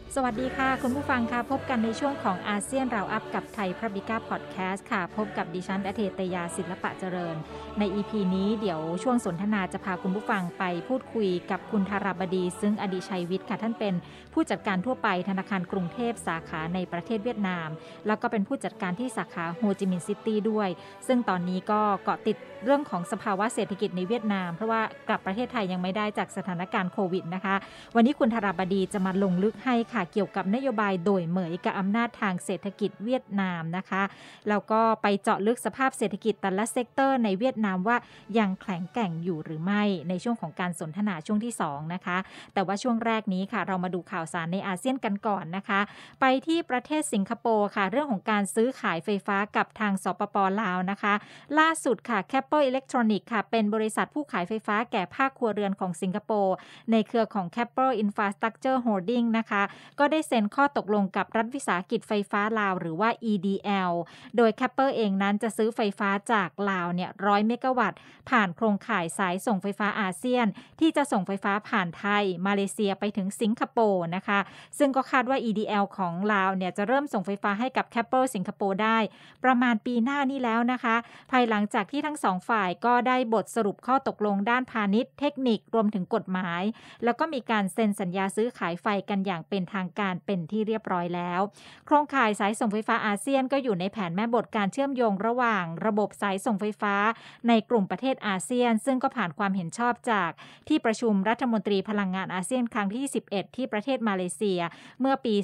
สวัสดีค่ะคุณผู้ฟังค่ะพบกันในช่วงของอาเซียนเราอัพกับไทยพระบิก้าพอดแคสต์ค่ะพบกับดิฉันอเทตยาศิลปะเจริญใน EP นี้เดี๋ยวช่วงสนทนาจะพาคุณผู้ฟังไปพูดคุยกับคุณธาราบดีซึ่งอดีชัยวิทย์ค่ะท่านเป็นผู้จัดการทั่วไปธนาคารกรุงเทพสาขาในประเทศเวียดนามแล้วก็เป็นผู้จัดการที่สาขาโฮจิมินห์ซิตี้ด้วยซึ่งตอนนี้ก็เกาะติดเรื่องของสภาวะเศรษฐกิจในเวียดนามเพราะว่ากลับประเทศไทยยังไม่ได้จากสถานการณ์โควิดนะคะวันนี้คุณธาราบดีจะมาลงลึกให้ค่ะเกี่ยวกับนโยบายโดยเหมยกับอำนาจทางเศรษฐกิจเวียดนามนะคะแล้วก็ไปเจาะลึกสภาพเศรษฐกิจแต่ละเซกเตอร์ในเวียดนามว่ายังแข็งแกร่งอยู่หรือไม่ในช่วงของการสนทนาช่วงที่2นะคะแต่ว่าช่วงแรกนี้ค่ะเรามาดูข่าวสารในอาเซียนกันก่อนนะคะไปที่ประเทศสิงคโปร์ค่ะเรื่องของการซื้อขายไฟฟ้ากับทางสปป.ลาวนะคะล่าสุดค่ะ Keppel Electronics ค่ะเป็นบริษัทผู้ขายไฟฟ้าแก่ภาคครัวเรือนของสิงคโปร์ในเครือของ Keppel Infrastructure Holding นะคะก็ได้เซ็นข้อตกลงกับรัฐวิสาหกิจไฟฟ้าลาวหรือว่า EDL โดย Keppel เองนั้นจะซื้อไฟฟ้าจากลาวเนี่ย100เมกะวัตต์ผ่านโครงข่ายสายส่งไฟฟ้าอาเซียนที่จะส่งไฟฟ้าผ่านไทยมาเลเซียไปถึงสิงคโปร์นะคะซึ่งก็คาดว่า EDL ของลาวเนี่ยจะเริ่มส่งไฟฟ้าให้กับ Keppel สิงคโปร์ได้ประมาณปีหน้านี้แล้วนะคะภายหลังจากที่ทั้งสองฝ่ายก็ได้บทสรุปข้อตกลงด้านพาณิชย์เทคนิครวมถึงกฎหมายแล้วก็มีการเซ็นสัญญาซื้อขายไฟกันอย่างเป็นทางการเป็นที่เรียบร้อยแล้วโครงข่ายสายส่งไฟฟ้าอาเซียนก็อยู่ในแผนแม่บทการเชื่อมโยงระหว่างระบบสายส่งไฟฟ้าในกลุ่มประเทศอาเซียนซึ่งก็ผ่านความเห็นชอบจากที่ประชุมรัฐมนตรีพลังงานอาเซียนครั้งที่21ที่ประเทศมาเลเซียเมื่อปี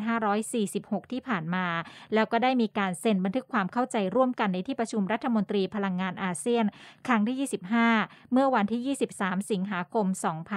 2546ที่ผ่านมาแล้วก็ได้มีการเซ็นบันทึกความเข้าใจร่วมกันในที่ประชุมรัฐมนตรีพลังงานอาเซียนครั้งที่25เมื่อวันที่23สิงหาคม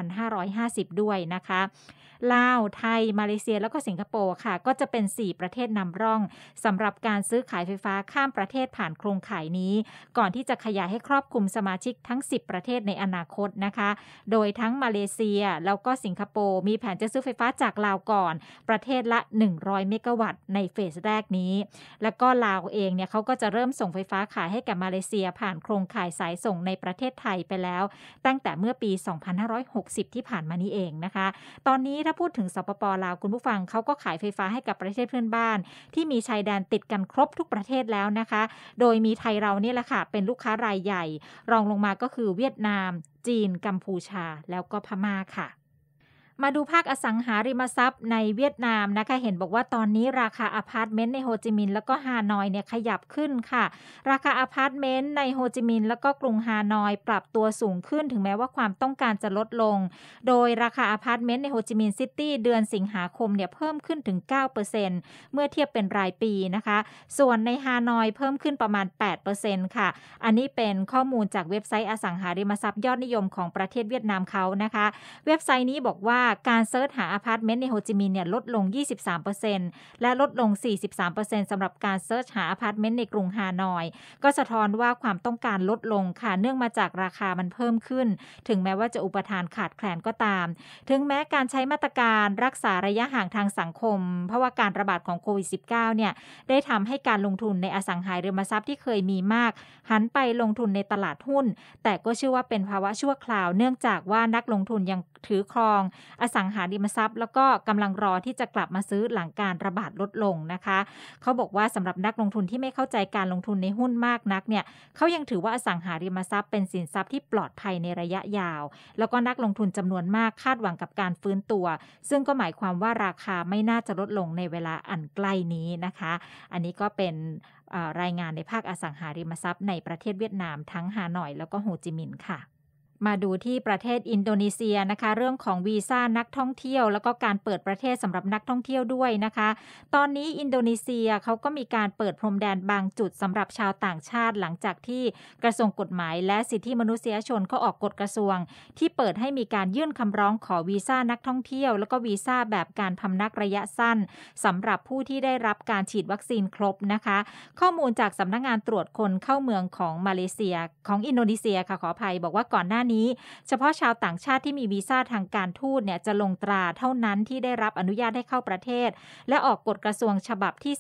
2550ด้วยนะคะลาวไทยมาเลเซียแล้วก็สิงคโปร์ค่ะก็จะเป็น4ประเทศนำร่องสำหรับการซื้อขายไฟฟ้าข้ามประเทศผ่านโครงข่ายนี้ก่อนที่จะขยายให้ครอบคลุมสมาชิกทั้ง10ประเทศในอนาคตนะคะโดยทั้งมาเลเซียแล้วก็สิงคโปร์มีแผนจะซื้อไฟฟ้าจากลาวก่อนประเทศละ100เมกะวัตต์ในเฟสแรกนี้แล้วก็ลาวเองเนี่ยเขาก็จะเริ่มส่งไฟฟ้าขายให้กับมาเลเซียผ่านโครงข่ายสายส่งในประเทศไทยไปแล้วตั้งแต่เมื่อปี2560ที่ผ่านมานี้เองนะคะตอนนี้ถ้าพูดถึงสปป.ลาวคุณผู้ฟังเขาก็ขายไฟฟ้าให้กับประเทศเพื่อนบ้านที่มีชายแดนติดกันครบทุกประเทศแล้วนะคะโดยมีไทยเรานี่แหละค่ะเป็นลูกค้ารายใหญ่รองลงมาก็คือเวียดนามจีนกัมพูชาแล้วก็พม่าค่ะมาดูภาคอสังหาริมทรัพย์ในเวียดนามนะคะเห็นบอกว่าตอนนี้ราคาอพาร์ตเมนต์ในโฮจิมินห์แล้วก็ฮานอยเนี่ยขยับขึ้นค่ะราคาอพาร์ตเมนต์ในโฮจิมินห์แล้วก็กรุงฮานอยปรับตัวสูงขึ้นถึงแม้ว่าความต้องการจะลดลงโดยราคาอพาร์ตเมนต์ในโฮจิมินห์ซิตี้เดือนสิงหาคมเนี่ยเพิ่มขึ้นถึง 9% เมื่อเทียบเป็นรายปีนะคะส่วนในฮานอยเพิ่มขึ้นประมาณ 8% ค่ะอันนี้เป็นข้อมูลจากเว็บไซต์อสังหาริมทรัพย์ยอดนิยมของประเทศเวียดนามเขานะคะเว็บไซต์นี้บอกว่าการเซิร์ชหาอพาร์ตเมนต์ในโฮจิมินห์เนี่ยลดลง 23% และลดลง 43% สำหรับการเซิร์ชหาอพาร์ตเมนต์ในกรุงฮานอยก็สะท้อนว่าความต้องการลดลงค่ะเนื่องมาจากราคามันเพิ่มขึ้นถึงแม้ว่าจะอุปทานขาดแคลนก็ตามถึงแม้การใช้มาตรการรักษาระยะห่างทางสังคมเพราะว่าการระบาดของโควิด -19 เนี่ยได้ทำให้การลงทุนในอสังหาริมทรัพย์ที่เคยมีมากหันไปลงทุนในตลาดหุ้นแต่ก็เชื่อว่าเป็นภาวะชั่วคราวเนื่องจากว่านักลงทุนยังถือครองอสังหาริมทรัพย์แล้วก็กำลังรอที่จะกลับมาซื้อหลังการระบาดลดลงนะคะเขาบอกว่าสำหรับนักลงทุนที่ไม่เข้าใจการลงทุนในหุ้นมากนักเนี่ยเขายังถือว่าอสังหาริมทรัพย์เป็นสินทรัพย์ที่ปลอดภัยในระยะยาวแล้วก็นักลงทุนจำนวนมากคาดหวังกับการฟื้นตัวซึ่งก็หมายความว่าราคาไม่น่าจะลดลงในเวลาอันใกล้นี้นะคะอันนี้ก็เป็นรายงานในภาคอสังหาริมทรัพย์ในประเทศเวียดนามทั้งฮานอยแล้วก็โฮจิมินห์ค่ะ มาดูที่ประเทศอินโดนีเซียนะคะเรื่องของวีซ่านักท่องเที่ยวแล้วก็การเปิดประเทศสำหรับนักท่องเที่ยวด้วยนะคะตอนนี้อินโดนีเซียเขาก็มีการเปิดพรมแดนบางจุดสำหรับชาวต่างชาติหลังจากที่กระทรวงกฎหมายและสิทธิมนุษยชนเขาออกกฎกระทรวงที่เปิดให้มีการยื่นคำร้องขอวีซ่านักท่องเที่ยวแล้วก็วีซ่าแบบการพำนักระยะสั้นสำหรับผู้ที่ได้รับการฉีดวัคซีนครบนะคะข้อมูลจากสำนักงานตรวจคนเข้าเมืองของมาเลเซียของอินโดนีเซียค่ะขออภัยบอกว่าก่อนหน้านี้เฉพาะชาวต่างชาติที่มีวีซ่าทางการทูตเนี่ยจะลงตราเท่านั้นที่ได้รับอนุญาตให้เข้าประเทศและออกกฎกระทรวงฉบับที่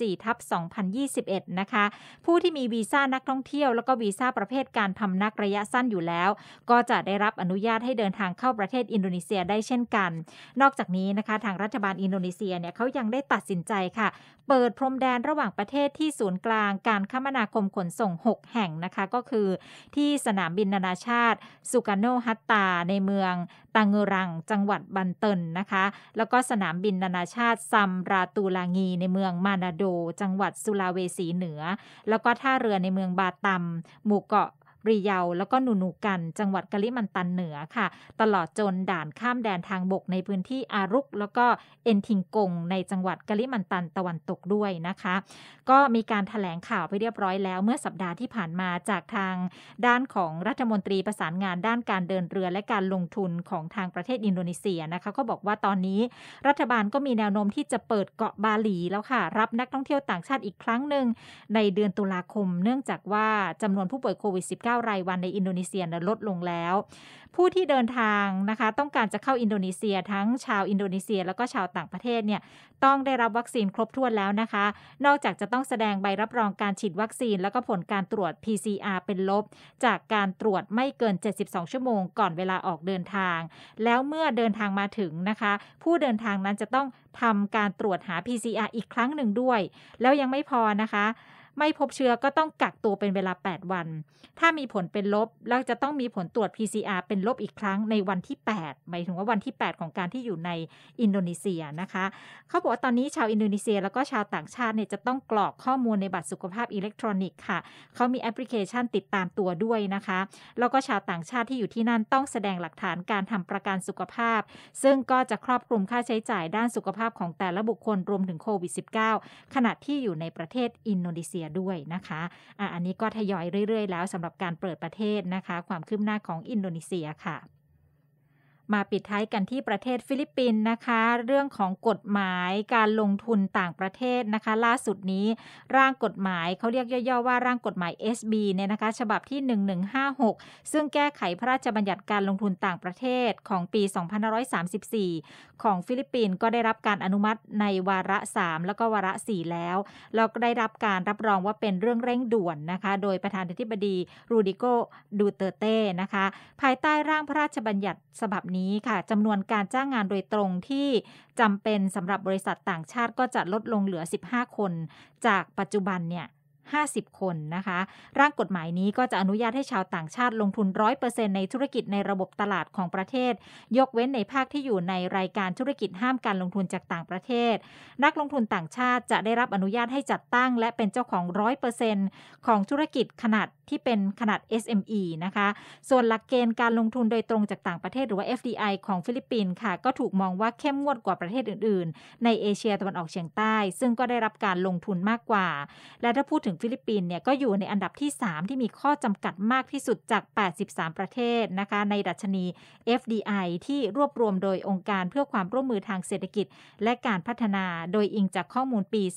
34/2021นะคะผู้ที่มีวีซ่านักท่องเที่ยวแล้วก็วีซ่าประเภทการพำนักระยะสั้นอยู่แล้วก็จะได้รับอนุญาตให้เดินทางเข้าประเทศอินโดนีเซียได้เช่นกันนอกจากนี้นะคะทางรัฐบาลอินโดนีเซียเนี่ยเขายังได้ตัดสินใจค่ะเปิดพรมแดนระหว่างประเทศที่ศูนย์กลางการคมนาคมขนส่ง6แห่งนะคะก็คือที่สนามบินนานาชาติสุการโนฮัตตาในเมืองตังเงรังจังหวัดบันเตินนะคะแล้วก็สนามบินนานาชาติซัมราตูลางีในเมืองมานาโดจังหวัดสุลาเวสีเหนือแล้วก็ท่าเรือในเมืองบาตัมหมู่เกาะริเยาแล้วก็นูกันจังหวัดกะลิมันตันเหนือค่ะตลอดจนด่านข้ามแดนทางบกในพื้นที่อารุกแล้วก็เอนทิงกงในจังหวัดกะลิมันตันตะวันตกด้วยนะคะก็มีการแถลงข่าวไปเรียบร้อยแล้วเมื่อสัปดาห์ที่ผ่านมาจากทางด้านของรัฐมนตรีประสานงานด้านการเดินเรือและการลงทุนของทางประเทศอินโดนีเซียนะคะก็บอกว่าตอนนี้รัฐบาลก็มีแนวโน้มที่จะเปิดเกาะบาหลีแล้วค่ะรับนักท่องเที่ยวต่างชาติอีกครั้งหนึ่งในเดือนตุลาคมเนื่องจากว่าจำนวนผู้ป่วยโควิด -19 รายวันในอินโดนีเซียลดลงแล้วผู้ที่เดินทางนะคะต้องการจะเข้าอินโดนีเซียทั้งชาวอินโดนีเซียแล้วก็ชาวต่างประเทศเนี่ยต้องได้รับวัคซีนครบถ้วนแล้วนะคะนอกจากจะต้องแสดงใบรับรองการฉีดวัคซีนแล้วก็ผลการตรวจ PCR เป็นลบจากการตรวจไม่เกิน72ชั่วโมงก่อนเวลาออกเดินทางแล้วเมื่อเดินทางมาถึงนะคะผู้เดินทางนั้นจะต้องทำการตรวจหา PCR อีกครั้งหนึ่งด้วยแล้วยังไม่พอนะคะไม่พบเชื้อก็ต้องกักตัวเป็นเวลา8วันถ้ามีผลเป็นลบแล้วจะต้องมีผลตรวจ PCR เป็นลบอีกครั้งในวันที่8หมายถึงว่าวันที่8ของการที่อยู่ในอินโดนีเซียนะคะเขาบอกว่าตอนนี้ชาวอินโดนีเซียแล้วก็ชาวต่างชาติเนี่ยจะต้องกรอกข้อมูลในบัตรสุขภาพอิเล็กทรอนิกส์ค่ะเขามีแอปพลิเคชันติดตามตัวด้วยนะคะแล้วก็ชาวต่างชาติที่อยู่ที่นั่นต้องแสดงหลักฐานการทำประกันสุขภาพซึ่งก็จะครอบคลุมค่าใช้จ่ายด้านสุขภาพของแต่ละบุคคลรวมถึงโควิด -19 ขณะที่อยู่ในประเทศอินโดนีเซียด้วยนะคะอันนี้ก็ทยอยเรื่อยๆแล้วสำหรับการเปิดประเทศนะคะความคืบหน้าของอินโดนีเซียค่ะมาปิดท้ายกันที่ประเทศฟิลิปปินส์นะคะเรื่องของกฎหมายการลงทุนต่างประเทศนะคะล่าสุดนี้ร่างกฎหมายเขาเรียกย่อๆว่าร่างกฎหมาย SB เนี่ยนะคะฉบับที่1156ซึ่งแก้ไขพระราชบัญญัติการลงทุนต่างประเทศของปี2534ของฟิลิปปินส์ก็ได้รับการอนุมัติในวาระ3แล้วก็วาระ4แล้วก็ได้รับการรับรองว่าเป็นเรื่องเร่งด่วนนะคะโดยประธานาธิบดีรูดิโก ดูเตเต้นะคะภายใต้ร่างพระราชบัญญัติฉบับนี้ค่ะจำนวนการจ้างงานโดยตรงที่จำเป็นสำหรับบริษัทต่างชาติก็จะลดลงเหลือ15คนจากปัจจุบันเนี่ย50คนนะคะร่างกฎหมายนี้ก็จะอนุญาตให้ชาวต่างชาติลงทุน 100% ในธุรกิจในระบบตลาดของประเทศยกเว้นในภาคที่อยู่ในรายการธุรกิจห้ามการลงทุนจากต่างประเทศนักลงทุนต่างชาติจะได้รับอนุญาตให้จัดตั้งและเป็นเจ้าของ 100% ของธุรกิจขนาดที่เป็นขนาด SME นะคะส่วนหลักเกณฑ์การลงทุนโดยตรงจากต่างประเทศหรือว่า FDI ของฟิลิปปินส์ค่ะก็ถูกมองว่าเข้มงวดกว่าประเทศอื่นๆในเอเชียตะวันออกเฉียงใต้ซึ่งก็ได้รับการลงทุนมากกว่าและถ้าพูดถึงฟิลิปปินส์เนี่ยก็อยู่ในอันดับที่3ที่มีข้อจำกัดมากที่สุดจาก83ประเทศนะคะในดัชนี FDI ที่รวบรวมโดยองค์การเพื่อความร่วมมือทางเศรษฐกิจและการพัฒนาโดยอิงจากข้อมูลปี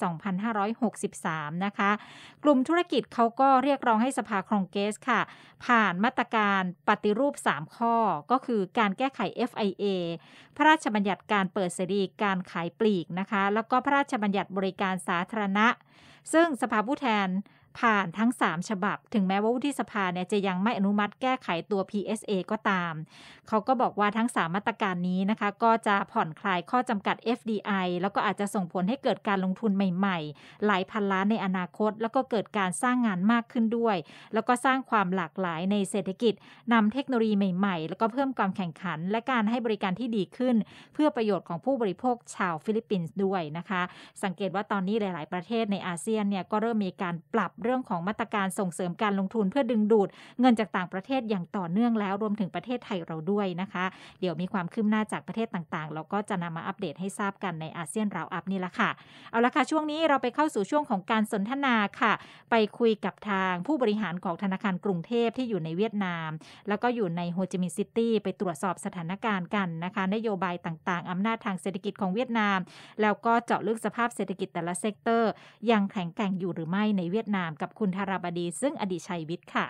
2563นะคะกลุ่มธุรกิจเขาก็เรียกร้องให้สภาคองเกรสค่ะผ่านมาตรการปฏิรูป3ข้อก็คือการแก้ไข FIA พระราชบัญญัติการเปิดเสรีการขายปลีกนะคะแล้วก็พระราชบัญญัติบริการสาธารณะซึ่งสภาผู้แทนผ่านทั้ง3ฉบับถึงแม้ว่าวุฒิสภาเนี่ยจะยังไม่อนุมัติแก้ไขตัว PSA ก็ตามเขาก็บอกว่าทั้ง3มาตรการนี้นะคะก็จะผ่อนคลายข้อจำกัด FDI แล้วก็อาจจะส่งผลให้เกิดการลงทุนใหม่ๆหลายพันล้านในอนาคตแล้วก็เกิดการสร้างงานมากขึ้นด้วยแล้วก็สร้างความหลากหลายในเศรษฐกิจนำเทคโนโลยีใหม่ๆแล้วก็เพิ่มความแข่งขันและการให้บริการที่ดีขึ้นเพื่อประโยชน์ของผู้บริโภคชาวฟิลิปปินส์ด้วยนะคะสังเกตว่าตอนนี้หลายๆประเทศในอาเซียนเนี่ยก็เริ่มมีการปรับเรื่องของมาตรการส่งเสริมการลงทุนเพื่อดึงดูดเงินจากต่างประเทศอย่างต่อเนื่องแล้วรวมถึงประเทศไทยเราด้วยนะคะเดี๋ยวมีความคืบหน้าจากประเทศต่างๆเราก็จะนำมาอัปเดตให้ทราบกันในอาเซียนราวอัพนี่แหละค่ะเอาละค่ะช่วงนี้เราไปเข้าสู่ช่วงของการสนทนาค่ะไปคุยกับทางผู้บริหารของธนาคารกรุงเทพที่อยู่ในเวียดนามแล้วก็อยู่ในโฮจิมินห์ซิตี้ไปตรวจสอบสถานการณ์กันนะคะนโยบายต่างๆอำนาจทางเศรษฐกิจของเวียดนามแล้วก็เจาะลึกสภาพเศรษฐกิจแต่ละเซกเตอร์ยังแข็งแกร่งอยู่หรือไม่ในเวียดนามกับคุณธาราบดีซึ่งอดิชัยวิทย์ค่ะ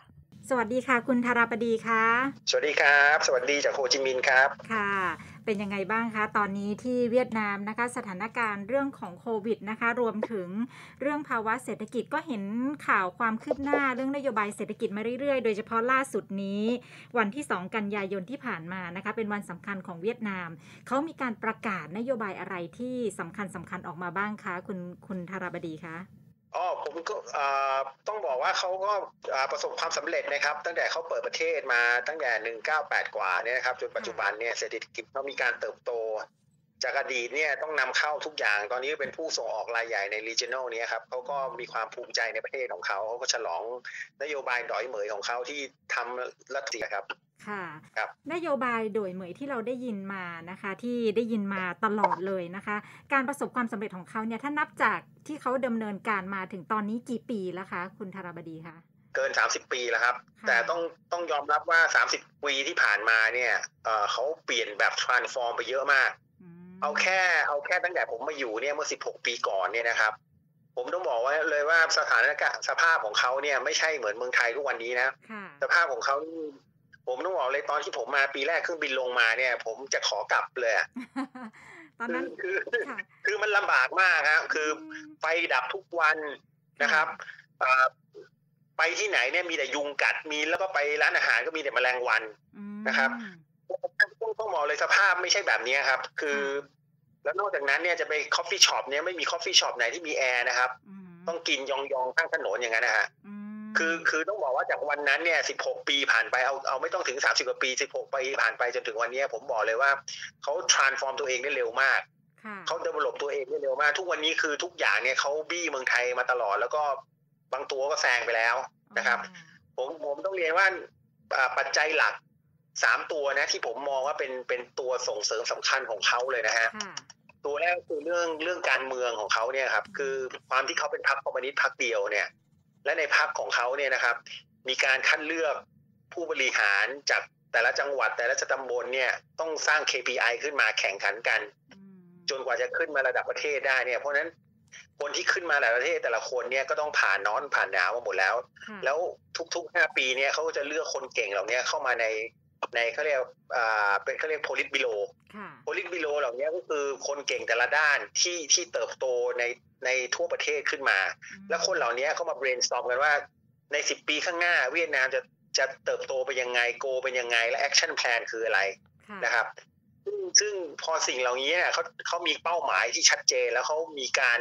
สวัสดีค่ะคุณธาราบดีคะสวัสดีครับสวัสดีจากโฮจิมินห์ครับค่ะเป็นยังไงบ้างคะตอนนี้ที่เวียดนามนะคะสถานการณ์เรื่องของโควิดนะคะรวมถึงเรื่องภาวะเศรษฐกิจก็เห็นข่าวความคืบหน้าเรื่องนโยบายเศรษฐกิจมาเรื่อยๆโดยเฉพาะล่าสุดนี้วันที่2กันยายนที่ผ่านมานะคะเป็นวันสำคัญของเวียดนามเขามีการประกาศนโยบายอะไรที่สำคัญออกมาบ้างคะคุณธาราบดีคะผมก็ต้องบอกว่าเขาก็ประสบความสำเร็จนะครับตั้งแต่เขาเปิดประเทศมาตั้งแต่198กว่าเนี่ยนะครับจนปัจจุบันค่ะเนี่ยเศรษฐกิจเขามีการเติบโตจากอดีตเนี่ยต้องนำเข้าทุกอย่างตอนนี้เป็นผู้ส่งออกรายใหญ่ใน regional เนี้ยครับเขาก็มีความภูมิใจในประเทศของเขาเขาก็ฉลองนโยบายดอยเหมยของเขาที่ทำรัฐเสียครับค่ะครับนโยบายโดยเหมยที่เราได้ยินมานะคะที่ได้ยินมาตลอดเลยนะคะการประสบความสำเร็จของเขาเนี่ยถ้านับจากที่เขาดำเนินการมาถึงตอนนี้กี่ปีแล้วคะคุณธาราบดีคะเกิน30ปีแล้วครับแต่ค่ะต้องยอมรับว่า30ปีที่ผ่านมาเนี่ยเขาเปลี่ยนแบบ transform ไปเยอะมากอืเอามแค่เอาแค่ตั้งแต่ผมมาอยู่เนี่ยเมื่อ16ปีก่อนเนี่ยนะครับผมต้องบอกว่าเลยว่าสถานการณ์สภาพของเขาเนี่ยไม่ใช่เหมือนเมืองไทยทุกวันนี้นะค่ะสภาพของเขานี่ผมต้องบอกเลยตอนที่ผมมาปีแรกเครื่องบินลงมาเนี่ยผมจะขอกลับเลยอะตอนคือนั้นคือค่ะคือมันลำบากมากครับอืคือมไฟดับทุกวันค่ะนะครับอ่าไปที่ไหนเนี่ยมีแต่ยุงกัดมีแล้วก็ไปร้านอาหารก็มีแต่แมลงวันอืนะครับมต้องบอกเลยสภาพไม่ใช่แบบนี้ครับคือค่ะแล้วนอกจากนั้นเนี่ยจะไปคอฟฟี่ช็อปเนี่ยไม่มีคอฟฟี่ช็อปไหนที่มีแอร์นะครับอืมต้องกินยองๆข้างถนนอย่างนั้นนะฮะอืคือมคือต้องบอกว่าจากวันนั้นเนี่ย16ปีผ่านไปเอาไม่ต้องถึง30กว่าปี16ปีผ่านไปจนถึงวันนี้ผมบอกเลยว่าเขา transform ตัวเองได้เร็วมากค่ะเขา develop ตัวเองได้เร็วมากทุกวันนี้คือทุกอย่างเนี่ยเขาบี้เมืองไทยมาตลอดแล้วก็บางตัวก็แซงไปแล้วอ๋อนะครับผมต้องเรียนว่าปัจจัยหลัก3ตัวนะที่ผมมองว่าเป็นตัวส่งเสริมสำคัญของเขาเลยนะฮะค่ะตัวแรกคือเรื่องการเมืองของเขาเนี่ยครับอืคือมความที่เขาเป็นพรรคคอมมิวนิสต์พรรคเดียวเนี่ยและในพรรคของเขาเนี่ยนะครับมีการคัดเลือกผู้บริหารจากแต่ละจังหวัดแต่ละตำบลเนี่ยต้องสร้าง KPI ขึ้นมาแข่งขันกันอืมจนกว่าจะขึ้นมาระดับประเทศได้เนี่ยเพราะฉะนั้นคนที่ขึ้นมาระดับประเทศแต่ละคนเนี่ยก็ต้องผ่านร้อนผ่านหนาวมาหมดแล้วค่ะแล้วทุกๆ5 ปีเนี่ยเขาก็จะเลือกคนเก่งเหล่านี้เข้ามาในเขาเรียกเป็นเขาเรียกโพลิตบิโลค่ะโพลิตบิโลเหล่านี้ก็คือคนเก่งแต่ละด้านที่เติบโตในทั่วประเทศขึ้นมาอืแล้วคนเหล่านี้เขามา brainstorm กันว่าใน10ปีข้างหน้าเวียดนามจะเติบโตไปยังไงโกเป็นยังไงและ action plan คืออะไรค่ะนะครับ ซึ่งพอสิ่งเหล่านี้เนี่ยเขามีเป้าหมายที่ชัดเจนแล้วเขามีการ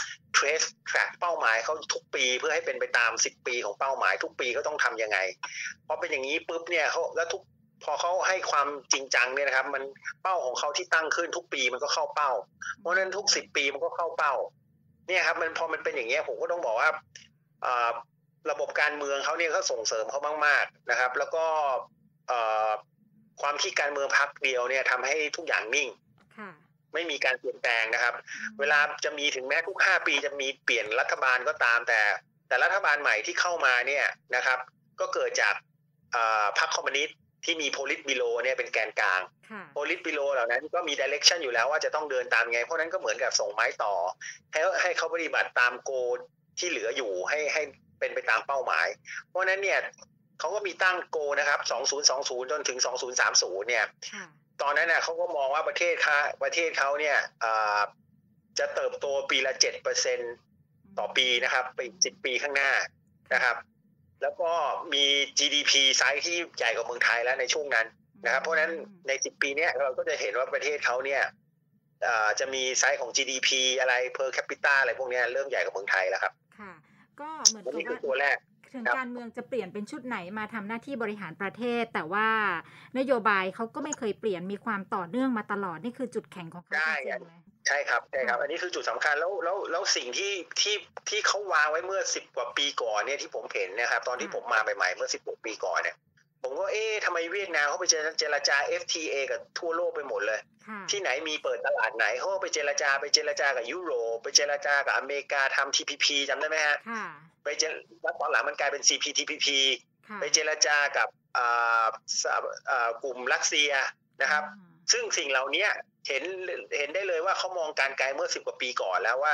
trace track เป้าหมายเขาทุกปีเพื่อให้เป็นไปตาม10 ปีของเป้าหมายทุกปีเขาต้องทำยังไงพอเป็นอย่างนี้ปุ๊บเนี่ยเขาแล้วพอเขาให้ความจริงจังเนี่ยนะครับมันเป้าของเขาที่ตั้งขึ้นทุกปีมันก็เข้าเป้าเพราะฉะนั้นทุก10 ปีมันก็เข้าเป้าเนี่ยครับพอมันเป็นอย่างเงี้ยผมก็ต้องบอกว่าระบบการเมืองเขาเนี่ยเขาส่งเสริมเขามากๆนะครับแล้วก็เอ่อความที่การเมืองพรรคเดียวเนี่ยทำให้ทุกอย่างนิ่งค่ะไม่มีการเปลี่ยนแปลงนะครับเวลาจะมีถึงแม้ทุก5 ปีจะมีเปลี่ยนรัฐบาลก็ตามแต่รัฐบาลใหม่ที่เข้ามาเนี่ยนะครับก็เกิดจากพรรคคอมมิวนิสต์ที่มีโพลิตบิโลเนี่ยเป็นแกนกลางค่ะโพลิตบิโลเหล่านั้นก็มีดิเรกชันอยู่แล้วว่าจะต้องเดินตามไงเพราะนั้นก็เหมือนกับส่งไม้ต่อให้เขาปฏิบัติตามโกที่เหลืออยู่ให้เป็นไปตามเป้าหมายเพราะนั้นเนี่ยเขาก็มีตั้งโกนะครับ2020จนถึง2030เนี่ยค่ะตอนนั้นน่ะเขาก็มองว่าประเทศเขาเนี่ยจะเติบโตปีละ7%ต่อปีนะครับไป10 ปีข้างหน้านะครับแล้วก็มี GDP ไซส์ที่ใหญ่กว่าเมืองไทยแล้วในช่วงนั้นนะครับเพราะฉะนั้นใน10 ปีนี้เราก็จะเห็นว่าประเทศเขาเนี่ยจะมีไซส์ของ GDP อะไร per capita อะไรพวกนี้เริ่มใหญ่กว่าเมืองไทยแล้วครับค่ะก็เหมือนอันนี้คืกับว่าอตัวแรกถึงครับการเมืองจะเปลี่ยนเป็นชุดไหนมาทำหน้าที่บริหารประเทศแต่ว่านโยบายเขาก็ไม่เคยเปลี่ยนมีความต่อเนื่องมาตลอดนี่คือจุดแข็งของเขาจได้ริงๆไหมใช่ครับใช่คค่ะรับอันนี้คือจุดสำคัญแล้วสิ่งที่เขาวางไว้เมื่อ10 กว่าปีก่อนเนี่ยที่ผมเห็นนะครับตอนที่ค่ะผมมาใหม่ๆเมื่อ16 ปีก่อนเนี่ยผมก็ทำไมเวียดนามเขาไปเจรจา FTA กับทั่วโลกไปหมดเลยค่ะที่ไหนมีเปิดตลาดไหนเขาก็ไปเจรจากับยุโรปไปเจรจากับอเมริกาทำ TPP จำได้ไหมฮะค่ะแล้วตอนหลังมันกลายเป็น CPTPP ค่ะไปเจรจากับกลุ่มรัสเซียนะครับซึ่งสิ่งเหล่านี้เห็นได้เลยว่าเขามองการไกลเมื่อ10 กว่าปีก่อนแล้วว่าอื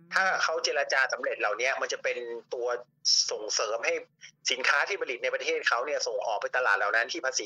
ถ้าเขาเจรจาสำเร็จเหล่านี้มันจะเป็นตัวส่งเสริมให้สินค้าที่ผลิตในประเทศเขาเนี่ยส่งออกไปตลาดเหล่านั้นที่ภาษี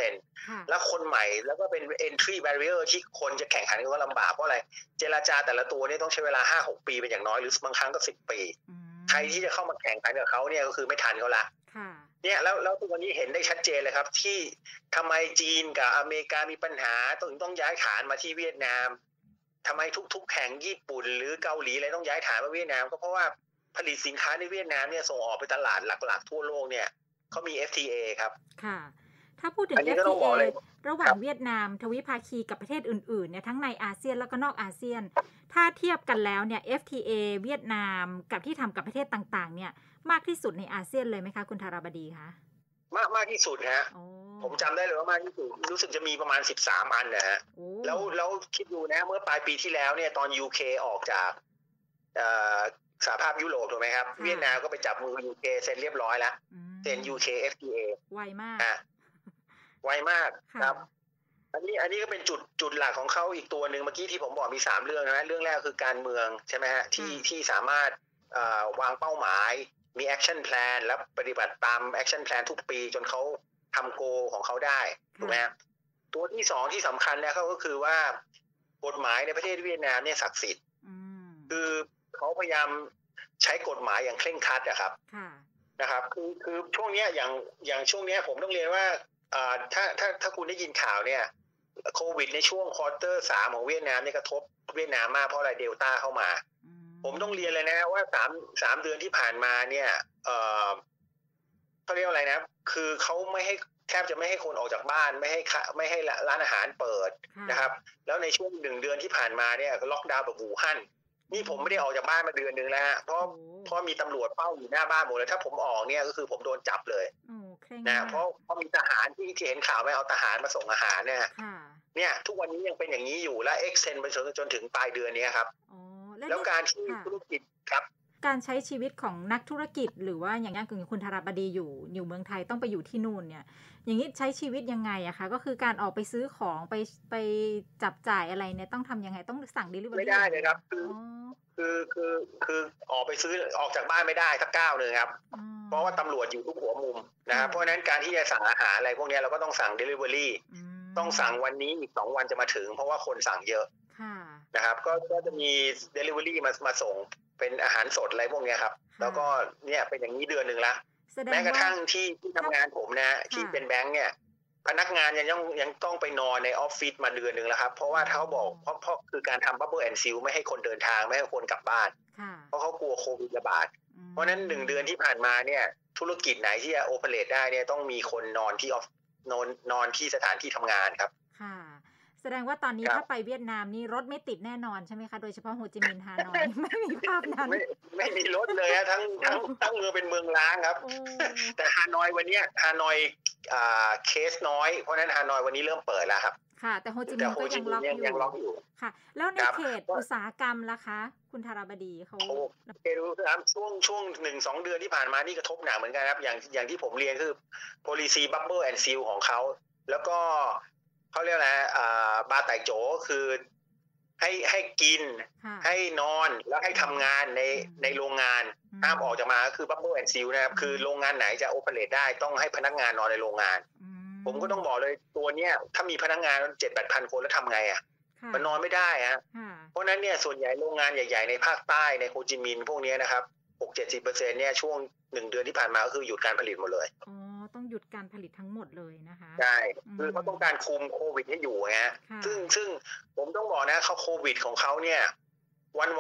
0% แล้วคนใหม่แล้วก็เป็น entry barrier ที่คนจะแข่งขันกันว่าลำบากเพราะอะไรเจรจาแต่ละตัวเนี่ยต้องใช้เวลา 5-6 ปีเป็นอย่างน้อยหรือบางครั้งก็10 ปีใครที่จะเข้ามาแข่งขันกับเขาเนี่ยก็คือไม่ทันเขาละเนี่ยแล้วตัวนี้เห็นได้ชัดเจนเลยครับที่ทำไมจีนกับอเมริกามีปัญหาต้องย้ายฐานมาที่เวียดนามทำไมทุกๆแข่งญี่ปุ่นหรือเกาหลีอะไรต้องย้ายฐานมาเวียดนามก็เพราะว่าผลิตสินค้าในเวียดนามเนี่ยส่งออกไปตลาดหลักๆทั่วโลกเนี่ยเขามี FTA ครับค่ะถ้าพูดถึง FTA ระหว่างเวียดนามทวิภาคีกับประเทศอื่นๆเนี่ยทั้งในอาเซียนแล้วก็นอกอาเซียนถ้าเทียบกันแล้วเนี่ย FTA เวียดนามกับที่ทำกับประเทศต่างๆเนี่ยมากที่สุดในอาเซียนเลยไหมคะคุณธารบดีคะมากที่สุดฮะผมจำได้เลยว่ามากที่สุดรู้สึกจะมีประมาณ13 อันนะฮะแล้วคิดดูนะเมื่อปลายปีที่แล้วเนี่ยตอน UK ออกจากสหภาพยุโรปถูกไหมครับเวียดนามก็ไปจับมือ UK เซ็นเรียบร้อยแล้วเซ็น UK FTA ไวมากไวมากครับอันนี้ก็เป็นจุดหลักของเขาอีกตัวหนึ่งเมื่อกี้ที่ผมบอกมี3เรื่องนะเรื่องแรกคือการเมืองใช่ไหมฮะที่สามารถวางเป้าหมายมี action plan แล้วปฏิบัติตาม action plan ทุกปีจนเขาทำโกของเขาได้ถูกไหมครับตัวที่2ที่สำคัญเนี่ยก็คือว่ากฎหมายในประเทศเวียดนามเนี่ยศักดิ์สิทธิ์คือเขาพยายามใช้กฎหมายอย่างเคร่งครัดนะครับนะครับคือช่วงนี้อย่างช่วงนี้ผมต้องเรียนว่าถ้าคุณได้ยินข่าวเนี่ยโควิดในช่วงควอเตอร์3ของเวียดนามเนี่ยกระทบเวียดนามมากเพราะอะไรเดลต้าเข้ามาผมต้องเรียนเลยนะว่า3 เดือนที่ผ่านมาเนี่ยเขาเรียกอะไรนะคือเขาแทบจะไม่ให้คนออกจากบ้านไม่ให้ร้านอาหารเปิดนะครับแล้วในช่วง1 เดือนที่ผ่านมาเนี่ยล็อกดาวน์แบบอู่ฮั่นนี่ผมไม่ได้ออกจากบ้านมาเดือนนึงแล้วฮะเพราะมีตำรวจเฝ้าอยู่หน้าบ้านหมดเลยถ้าผมออกเนี่ยก็คือผมโดนจับเลยนะเพราะมีทหารที่เห็นข่าวไม่เอาทหารมาส่งอาหารเนี่ยทุกวันนี้ยังเป็นอย่างนี้อยู่และเอ็กเซนไปจนถึงปลายเดือนนี้ครับแล้วการที่ธุรกิจครับการใช้ชีวิตของนักธุรกิจหรือว่าอย่างคุณธารบดีอยู่เมืองไทยต้องไปอยู่ที่นู่นเนี่ยอย่างนี้ใช้ชีวิตยังไงอะคะก็คือการออกไปซื้อของไปจับจ่ายอะไรเนี่ยต้องทำยังไงต้องสั่ง delivery ไม่ได้เลยครับคือออกไปซื้อออกจากบ้านไม่ได้สักก้าวนึงครับเพราะว่าตำรวจอยู่ทุกหัวมุมนะครับเพราะฉะนั้นการที่จะสั่งอาหารอะไรพวกนี้เราก็ต้องสั่ง delivery ต้องสั่งวันนี้อีก2 วันจะมาถึงเพราะว่าคนสั่งเยอะนะครับก็จะมี delivery มาส่งเป็นอาหารสดอะไรพวกนี้ครับแล้วก็เนี่ยเป็นอย่างนี้เดือนนึงละแม้กระทั่งที่ทำงานผมนะที่เป็นแบงค์เนี่ยพนักงานยังต้องไปนอนในออฟฟิศมาเดือนนึงแล้วครับเพราะว่าเขาบอกเพราะคือการทำ bubble and seal ไม่ให้คนเดินทางไม่ให้คนกลับบ้านเพราะเขากลัวโควิดระบาดเพราะนั้น1 เดือนที่ผ่านมาเนี่ยธุรกิจไหนที่จะโอเปเรตได้เนี่ยต้องมีคนนอนที่สถานที่ทำงานครับแสดงว่าตอนนี้ถ้าไปเวียดนามนี่รถไม่ติดแน่นอนใช่ไหมคะโดยเฉพาะโฮจิมินห์ฮานอยไม่มีภาพนั้นไม่มีรถเลยฮะทั้งเมืองเป็นเมืองร้างครับแต่ฮานอยวันนี้ฮานอยเคสน้อยเพราะนั้นฮานอยวันนี้เริ่มเปิดแล้วครับค่ะแต่โฮจิมินห์ก็ยังล็อกอยู่ค่ะแล้วในเขตอุตสาหกรรมล่ะคะคุณธารบดีเขาเขตอุตสาหกรรมช่วง 1-2 เดือนที่ผ่านมานี่กระทบหนักเหมือนกันครับอย่างที่ผมเรียนคือ policy bubble and seal ของเขาแล้วก็เขาเรียกอะไรบาไต่โจคือให้กินให้นอนแล้วให้ทำงานในโรงงานห้ามออกจากมาคือ bubble and seal นะครับคือโรงงานไหนจะโอเปเรตได้ต้องให้พนักงานนอนในโรงงานผมก็ต้องบอกเลยตัวเนี้ยถ้ามีพนักงาน 7-8,000 คนแล้วทำไงมันนอนไม่ได้เพราะนั้นเนี่ยส่วนใหญ่โรงงานใหญ่ๆในภาคใต้ในโฮจิมินห์พวกนี้นะครับ 60-70% เนี่ยช่วง1 เดือนที่ผ่านมาก็คือหยุดการผลิตหมดเลยต้องหยุดการผลิตทั้งหมดเลยนะคะใช่คือเขาต้องการคุมโควิดให้อยู่ฮะซึ่งผมต้องบอกนะเขาโควิดของเขาเนี่ยวัน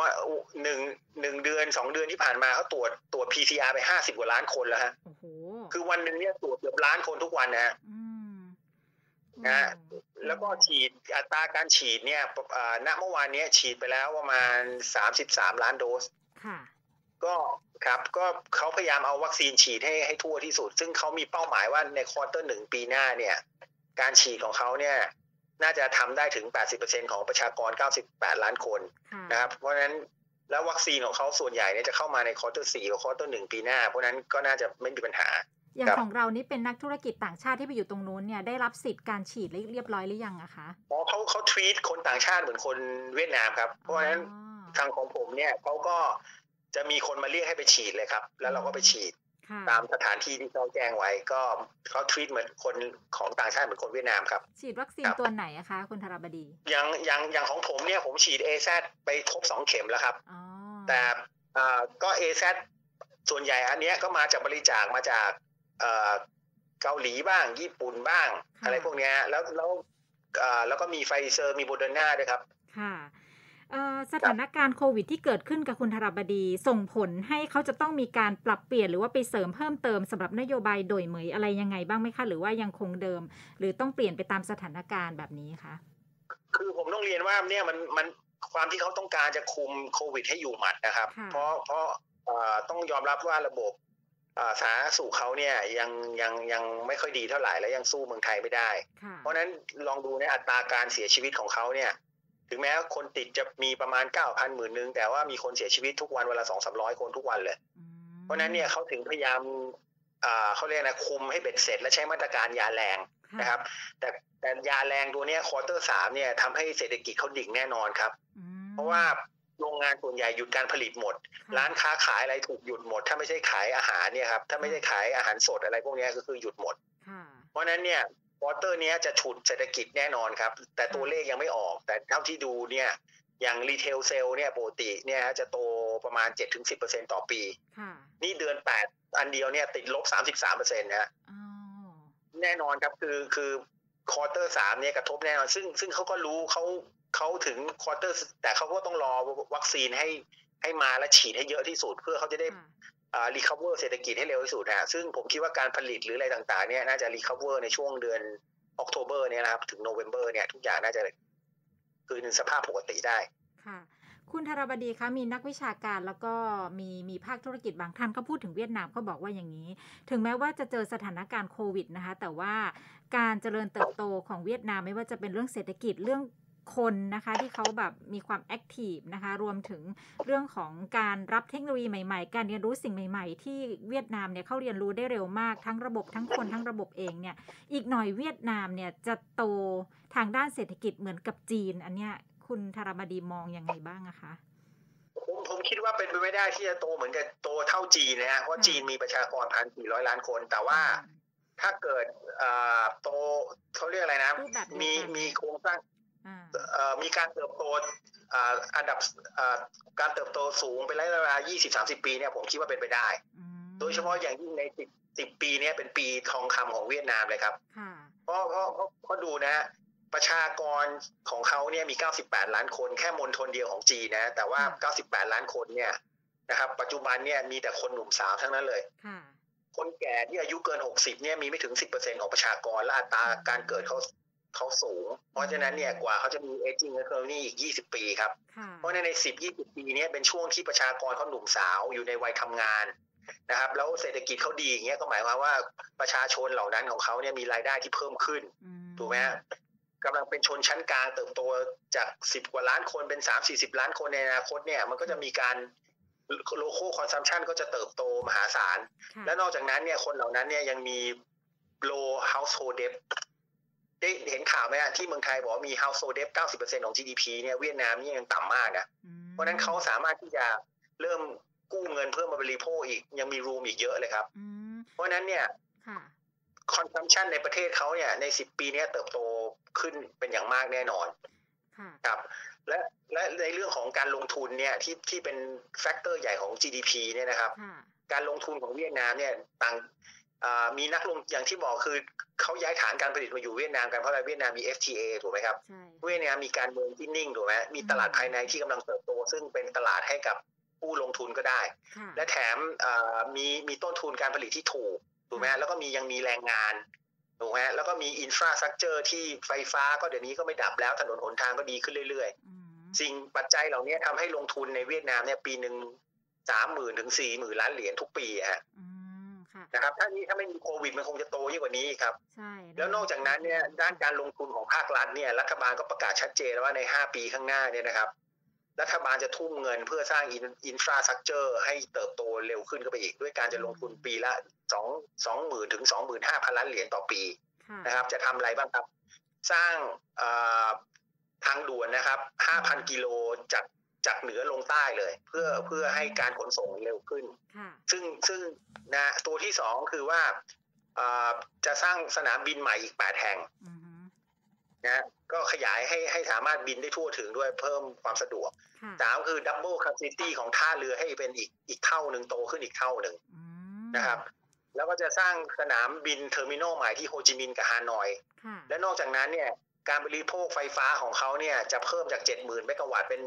1 เดือน 2 เดือนที่ผ่านมาเขาตรวจ PCR ไป50 กว่าล้านคนแล้วฮะคือวันนึงเนี่ยตรวจเกือบล้านคนทุกวันนะแล้วก็ฉีดอัตราการฉีดเนี่ยณเมื่อวานนี้ฉีดไปแล้วประมาณ33 ล้านโดสก็ครับก็เขาพยายามเอาวัคซีนฉีดให้ทั่วที่สุดซึ่งเขามีเป้าหมายว่าในควอเตอร์1ปีหน้าเนี่ยการฉีดของเขาเนี่ยน่าจะทำได้ถึง 80% ของประชากร98 ล้านคนนะครับเพราะฉะนั้นแล้ววัคซีนของเขาส่วนใหญ่เนี่ยจะเข้ามาในควอเตอร์4กับควอเตอร์1ปีหน้าเพราะนั้นก็น่าจะไม่มีปัญหาอย่างของเรานี่เป็นนักธุรกิจต่างชาติที่ไปอยู่ตรงนู้นเนี่ยได้รับสิทธิ์การฉีดเรียบร้อยหรือยังอะคะเขาทรีตคนต่างชาติเหมือนคนเวียดนามครับเพราะฉะนั้นทางของผมเนี่ยเขาก็จะมีคนมาเรียกให้ไปฉีดเลยครับแล้วเราก็ไปฉีดตามสถานที่ที่เขาแจ้งไว้ก็เขาทรีตเหมือนคนของต่างชาติเหมือนคนเวียดนามครับฉีดวัคซีนตัวไหนอะคะคุณธารบดีอย่างของผมเนี่ยผมฉีด AZ ไปครบ2 เข็มแล้วครับแต่ก็ AZ ส่วนใหญ่อันเนี้ยก็มาจากบริจาคมาจากเกาหลีบ้างญี่ปุ่นบ้างอะไรพวกเนี้ยแล้วก็มีไฟเซอร์มีโมเดอร์นาด้วยครับค่ะสถานการณ์โควิดที่เกิดขึ้นกับคุณธารบดีส่งผลให้เขาจะต้องมีการปรับเปลี่ยนหรือว่าไปเสริมเพิ่มเติมสำหรับนโยบายโดยเหมยอะไรยังไงบ้างไหมคะหรือว่ายังคงเดิมหรือต้องเปลี่ยนไปตามสถานการณ์แบบนี้คะคือผมต้องเรียนว่าเนี่ยมันความที่เขาต้องการจะคุมโควิดให้อยู่หมัดนะครับเพราะต้องยอมรับว่าระบบสาธารณสุขเขาเนี่ยยังไม่ค่อยดีเท่าไหร่และยังสู้เมืองไทยไม่ได้เพราะนั้นลองดูในอัตราการเสียชีวิตของเขาเนี่ยถึงแม้คนติดจะมีประมาณ 9,000 หมื่นนึงแต่ว่ามีคนเสียชีวิตทุกวันวันละ 200-300 คนทุกวันเลยเพราะนั้นเนี่ยเขาถึงพยายามเขาเรียกนะคุมให้เบ็ดเสร็จและใช้มาตรการยาแรงนะครับแต่ยาแรงตัวนี้ควอเตอร์ 3เนี่ยทำให้เศรษฐกิจเขาดิ่งแน่นอนครับเพราะว่าโรงงานส่วนใหญ่หยุดการผลิตหมดร้านค้าขายอะไรถูกหยุดหมดถ้าไม่ใช่ขายอาหารเนี่ยครับถ้าไม่ได้ขายอาหารสดอะไรพวกนี้ก็คือหยุดหมดเพราะนั้นเนี่ยควอเตอร์นี้จะฉุดเศรษฐกิจแน่นอนครับแต่ตัวเลขยังไม่ออกแต่เท่าที่ดูเนี่ยอย่างรีเทลเซลเนี่ยปกติเนี่ยจะโตประมาณ 7-10% ต่อปีนี่เดือน8อันเดียวเนี่ยติดลบ 33% นะฮะแน่นอนครับคือควอเตอร์ 3เนี่ยกระทบแน่นอนซึ่งเขาก็รู้เขาถึงควอเตอร์แต่เขาก็ต้องรอวัคซีนให้มาและฉีดให้เยอะที่สุดเพื่อเขาจะได้รีคัฟเวอร์เศรษฐกิจให้เร็วที่สุดฮะซึ่งผมคิดว่าการผลิตหรืออะไรต่างๆเนี่ยน่าจะรีคัฟเวอร์ในช่วงเดือนออกโทเบอร์เนี่ยนะครับถึงโนเวมเบอร์เนี่ยทุกอย่างน่าจะคืนสภาพปกติได้ค่ะคุณธารบดีคะมีนักวิชาการแล้วก็มีภาคธุรกิจบางท่านก็พูดถึงเวียดนามเขาบอกว่าอย่างนี้ถึงแม้ว่าจะเจอสถานการณ์โควิดนะคะแต่ว่าการเจริญเติบโตของเวียดนามไม่ว่าจะเป็นเรื่องเศรษฐกิจเรื่องคนนะคะที่เขาแบบมีความแอคทีฟนะคะรวมถึงเรื่องของการรับเทคโนโลยีใหม่ๆการเรียนรู้สิ่งใหม่ๆที่เวียดนามเนี่ยเขาเรียนรู้ได้เร็วมากทั้งระบบทั้งคนทั้งระบบเองเนี่ยอีกหน่อยเวียดนามเนี่ยจะโตทางด้านเศรษฐกิจเหมือนกับจีนอันเนี้ยคุณธารบดีมองยังไงบ้างอะคะผมคิดว่าเป็นไปไม่ได้ที่จะโตเหมือนกับโตเท่าจีนนะฮะเพราะจีนมีประชากร 1,400 ล้านคนแต่ว่าถ้าเกิดโตเขาเรียกอะไรนะมีโครงสร้างมีการเติบโตอันดับการเติบโตสูงเป็นระยะเวลา 20-30 ปีเนี่ยผมคิดว่าเป็นไปได้โดยเฉพาะอย่างยิ่งใน10 ปีนี้เป็นปีทองคำของเวียดนามเลยครับเพราะดูนะประชากรของเขาเนี่ยมี98 ล้านคนแค่มณฑลเดียวของจีนนะแต่ว่า98 ล้านคนเนี่ยนะครับปัจจุบันเนี่ยมีแต่คนหนุ่มสาวทั้งนั้นเลยคนแก่ที่อายุเกิน60เนี่ยมีไม่ถึง 10% ของประชากรและอัตราการเกิดเขาสูงเพราะฉะนั้นเนี่ยกว่าเขาจะมี aging economy อีก20 ปีครับเพราะใน10-20 ปีนี้เป็นช่วงที่ประชากรเขาหนุ่มสาวอยู่ในวัยทำงานนะครับแล้วเศรษฐกิจเขาดีอย่างเงี้ยก็หมายความว่าประชาชนเหล่านั้นของเขาเนี่ยมีรายได้ที่เพิ่มขึ้นถูกไหมกำลังเป็นชนชั้นกลางเติบโตจาก10 กว่าล้านคนเป็น 30-40 ล้านคนในอนาคตเนี่ยมันก็จะมีการlocal consumption ก็จะเติบโตมหาศาลและนอกจากนั้นเนี่ยคนเหล่านั้นเนี่ยยังมี low household debt ได้เห็นข่าวไหมที่เมืองไทยบอกว่ามี household debt 90% ของ GDP เนี่ยเวียดนามนี่ยังต่ำมากนะเพราะนั้นเขาสามารถที่จะเริ่มกู้เงินเพื่อมาบริโภคอีกยังมี room อีกเยอะเลยครับเพราะนั้นเนี่ยconsumption ในประเทศเขาเนี่ยใน10 ปีนี้เติบโตขึ้นเป็นอย่างมากแน่นอนครับและในเรื่องของการลงทุนเนี่ยที่เป็นแฟกเตอร์ใหญ่ของ GDP เนี่ยนะครับการลงทุนของเวียดนามเนี่ยต่างมีนักลงอย่างที่บอกคือเขาย้ายฐานการผลิตมาอยู่เวียดนามกันเพราะอะไรเวียดนามมี FTA ถูกไหมครับเวียดนามมีการเมืองที่นิ่งถูกไหมมีตลาดภายในที่กำลังเติบโตซึ่งเป็นตลาดให้กับผู้ลงทุนก็ได้และแถมมีต้นทุนการผลิตที่ถูกไหมแล้วก็ยังมีแรงงานถูกไหมแล้วก็มีอินฟราสตรัคเจอร์ที่ไฟฟ้าก็เดี๋ยวนี้ก็ไม่ดับแล้วถนนหนทางก็ดีขึ้นเรื่อยๆสิ่งปัจจัยเหล่านี้ทำให้ลงทุนในเวียดนามเนี่ยปีหนึ่ง 30,000 ถึง 40,000 ล้านเหรียญทุกปีฮะนะครับถ้าไม่มีโควิดมันคงจะโตยิ่งกว่านี้ครับแล้วนอกจากนั้นเนี่ยด้านการลงทุนของภาครัฐเนี่ยรัฐบาลก็ประกาศชัดเจนแล้วว่าใน5 ปีข้างหน้าเนี่ยนะครับรัฐบาลจะทุ่มเงินเพื่อสร้างอินฟราสตรัคเจอร์ให้เติบโตเร็วขึ้นก็ไปอีกด้วยการจะลงทุนปีละ 20,000 ถึง 25,000 ล้านเหรียญต่อปีนะครับจะทำอะไรบ้างครับสร้างทางด่วนนะครับ 5,000 กิโลจากจากเหนือลงใต้เลยเพื่อให้การขนส่งเร็วขึ้นซึ่งนะตัวที่สองคือว่าจะสร้างสนามบินใหม่อีก8 แห่งนะก็ขยายให้สามารถบินได้ทั่วถึงด้วยเพิ่มความสะดวก3คือดับเบิลแคปซิตี้ของท่าเรือให้เป็นอีกเท่านึงโตขึ้นอีกเท่านึงนะครับแล้วก็จะสร้างสนามบินเทอร์มินอลใหม่ที่โฮจิมินห์กับฮานอยและนอกจากนั้นเนี่ยการบริโภคไฟฟ้าของเขาเนี่ยจะเพิ่มจาก 70,000 เมกะวัตต์เป็น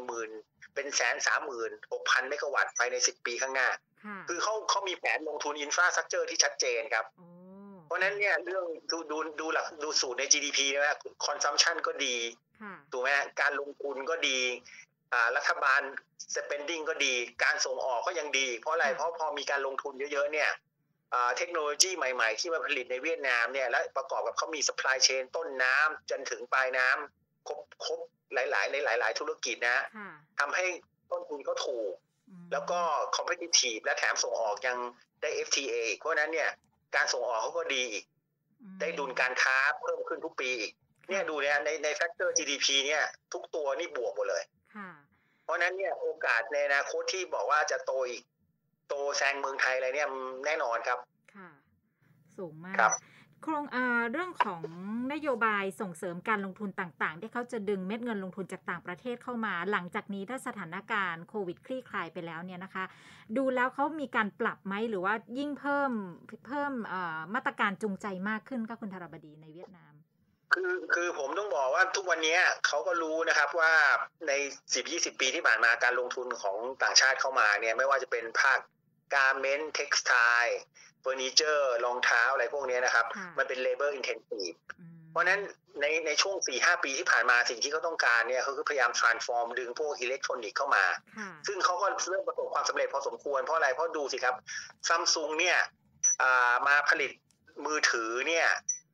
136,000 เมกะวัตต์ภายใน10 ปีข้างหน้าคือเขามีแผนลงทุนอินฟราสตรัคเจอร์ที่ชัดเจนครับเพราะนั้นเนี่ยเรื่องดูหลักดูสูตรใน GDP นะคอนซัมชันก็ดีถูกไหมการลงทุนก็ดีรัฐบาล spending ก็ดีการส่งออกก็ยังดีเพราะอะไรเพราะพอมีการลงทุนเยอะๆเนี่ยเทคโนโลยีใหม่ๆที่มาผลิตในเวียดนามเนี่ยและประกอบกับเขามี supply chain ต้นน้ำจนถึงปลายน้ำครบหลายธุรกิจนะทำให้ต้นทุนเขาถูกแล้วก็ competitive และแถมส่งออกยังได้ FTA เพราะนั้นเนี่ยการส่งออกเขาก็ดีอีกได้ดุลการค้าเพิ่มขึ้นทุกปีอีกเนี่ยดูเนี่ยใน factor GDP เนี่ยทุกตัวนี่บวกหมดเลยเพราะนั้นเนี่ยโอกาสในอนาคตที่บอกว่าจะโตอีกโตแซงเมืองไทยอะไรเนี่ยแน่นอนครับค่ะสูงมากโครงเรื่องของนโยบายส่งเสริมการลงทุนต่างๆที่เขาจะดึงเม็ดเงินลงทุนจากต่างประเทศเข้ามาหลังจากนี้ถ้าสถานการณ์โควิดคลี่คลายไปแล้วเนี่ยนะคะดูแล้วเขามีการปรับไหมหรือว่ายิ่งเพิ่มมาตรการจูงใจมากขึ้นก็คุณธารบดีในเวียดนามคือผมต้องบอกว่าทุกวันนี้เขาก็รู้นะครับว่าใน 10-20 ปีที่ผ่านมาการลงทุนของต่างชาติเข้ามาเนี่ยไม่ว่าจะเป็นภาคการเมนต์เท็กซ์ไทล์เฟอร์นิเจอร์รองเท้าอะไรพวกนี้นะครับมันเป็น labor intensive เพราะนั้นในช่วง 4-5 ปีที่ผ่านมาสิ่งที่เขาต้องการเนี่ยเขาคือพยายาม transform ดึงพวกอิเล็กทรอนิกส์เข้ามาซึ่งเขาก็เริ่มประสบความสำเร็จพอสมควรเพราะอะไรเพราะดูสิครับ Samsung เนี่ยมาผลิตมือถือเนี่ย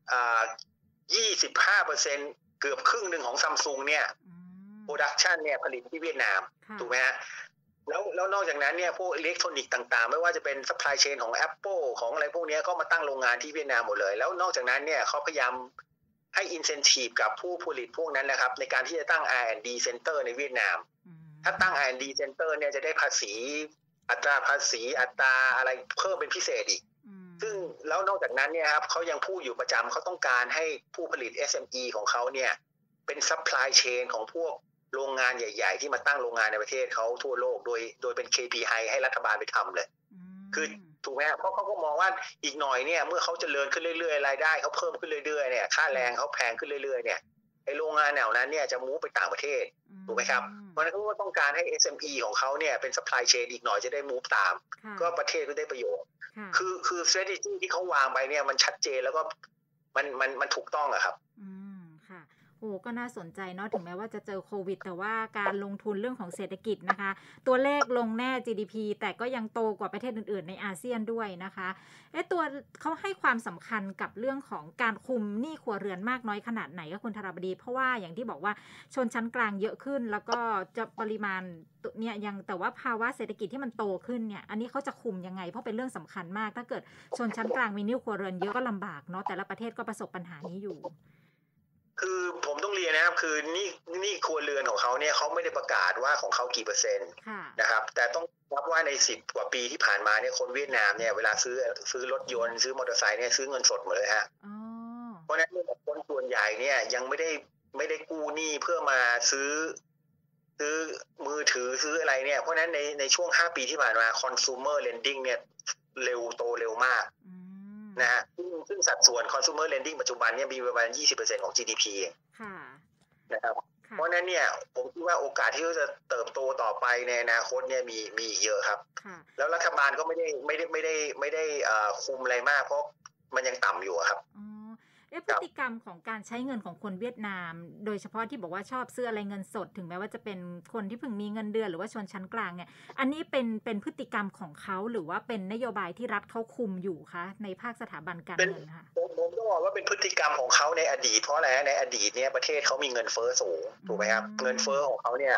25%เกือบครึ่งหนึ่งของ Samsung เนี่ย production เนี่ยผลิตที่เวียดนามถูกไหมฮะแล้วนอกจากนั้นเนี่ยพวกอิเล็กทรอนิกส์ต่างๆไม่ว่าจะเป็น supply chain ของ Apple ของอะไรพวกนี้ก็มาตั้งโรงงานที่เวียดนามหมดเลยแล้วนอกจากนั้นเนี่ยเขาพยายามให้ incentive กับผู้ผลิตพวกนั้นนะครับในการที่จะตั้ง R&D center ในเวียดนามถ้าตั้ง R&D center เนี่ยจะได้ภาษีอัตราภาษีอัตราอะไรเพิ่มเป็นพิเศษอีกซึ่งแล้วนอกจากนั้นเนี่ยครับเขายังพูดอยู่ประจำเขาต้องการให้ผู้ผลิต SME ของเขาเนี่ยเป็น supply chain ของพวกโรงงานใหญ่ๆที่มาตั้งโรงงานในประเทศเขาทั่วโลกโดยเป็น KPI ให้รัฐบาลไปทำเลยคือถูกไหมเพราะเขาก็มองว่าอีกหน่อยเนี่ยเมื่อเขาเจริญขึ้นเรื่อยๆรายได้เขาเพิ่มขึ้นเรื่อยๆเนี่ยค่าแรงเขาแพงขึ้นเรื่อยๆเนี่ยไอ้โรงงานแนวนั้นเนี่ยจะมูฟไปต่างประเทศถูกไหมครับเพราะฉะนั้นเขาก็ต้องการให้ SME ของเขาเนี่ยเป็น supply chain อีกหน่อยจะได้มูฟตามก็ประเทศก็ได้ประโยชน์คือ strategy ที่เขาวางไปเนี่ยมันชัดเจนแล้วก็มันถูกต้องอะครับค่ะโอ้ก็น่าสนใจเนาะถึงแม้ว่าจะเจอโควิดแต่ว่าการลงทุนเรื่องของเศรษฐกิจนะคะตัวเลขลงแน่ GDP แต่ก็ยังโตกว่าประเทศอื่นๆในอาเซียนด้วยนะคะตัวเขาให้ความสำคัญกับเรื่องของการคุมหนี้ครัวเรือนมากน้อยขนาดไหนก็คุณธารบดีเพราะว่าอย่างที่บอกว่าชนชั้นกลางเยอะขึ้นแล้วก็จะปริมาณเนี่ยยังแต่ว่าภาวะเศรษฐกิจที่มันโตขึ้นเนี่ยอันนี้เขาจะคุมยังไงเพราะเป็นเรื่องสำคัญมากถ้าเกิดชนชั้นกลางมีหนี้ครัวเรือนเยอะก็ลำบากเนาะแต่ละประเทศก็ประสบปัญหานี้อยู่คือผมต้องเรียนนะครับคือนี่ครัวเรือนของเขาเนี่ยเขาไม่ได้ประกาศว่าของเขากี่เปอร์เซ็นต์นะครับแต่ต้องนับว่าใน10 กว่าปีที่ผ่านมาเนี่ยคนเวียดนามเนี่ยเวลาซื้อรถยนต์ซื้อมอเตอร์ไซค์เนี่ยซื้อเงินสดหมดเลยฮะเพราะฉะนั้นคนส่วนใหญ่เนี่ยยังไม่ได้กู้หนี้เพื่อมาซื้อมือถือซื้ออะไรเนี่ยเพราะฉะนั้นในช่วง5 ปีที่ผ่านมา consumer lending เนี่ยโตเร็วมากนะฮะซึ่งสัดส่วน consumer lending ปัจจุบันเนี่ยมีประมาณ 20% ของ GDP นะครับเพราะนั้นเนี่ยผมคิดว่าโอกาสที่จะเติบโตต่อไปในอนาคตเนี่ยมีเยอะครับแล้วรัฐบาลก็ไม่ได้คุมอะไรมากเพราะมันยังต่ำอยู่ครับพฤติกรรมของการใช้เงินของคนเวียดนามโดยเฉพาะที่บอกว่าชอบซื้ออะไรเงินสดถึงแม้ว่าจะเป็นคนที่เพิ่งมีเงินเดือนหรือว่าชนชั้นกลางเนี่ยอันนี้เป็นพฤติกรรมของเขาหรือว่าเป็นนโยบายที่รัฐเขาคุมอยู่คะในภาคสถาบันการเงินค่ะผมต้องบอกว่าเป็นพฤติกรรมของเขาในอดีตเพราะอะไรในอดีตเนี่ยประเทศเขามีเงินเฟ้อสูงถูกไหมครับเงินเฟ้อของเขาเนี่ย